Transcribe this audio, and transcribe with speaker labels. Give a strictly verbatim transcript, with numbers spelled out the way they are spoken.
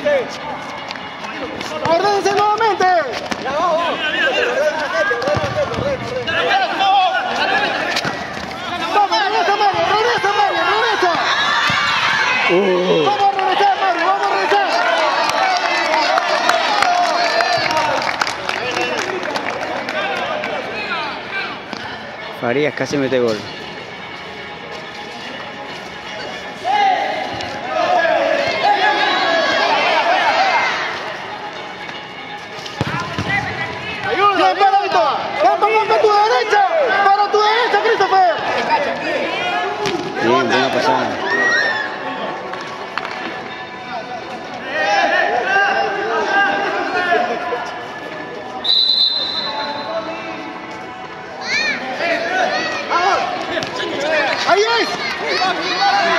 Speaker 1: ¡Ordénense nuevamente! ¡Vamos, regresa Mario! ¡Regresa Mario! ¡Regresa!
Speaker 2: Uh.
Speaker 1: ¡Vamos a regresar, Mario! ¡Vamos a regresar!
Speaker 2: Farías casi mete gol.
Speaker 1: ¡Bien, paradito! ¡Vamos, vamos a tu derecha! ¡Para tu derecha, Christopher!
Speaker 2: Bien, buena pasada.
Speaker 1: ¡Ahí es!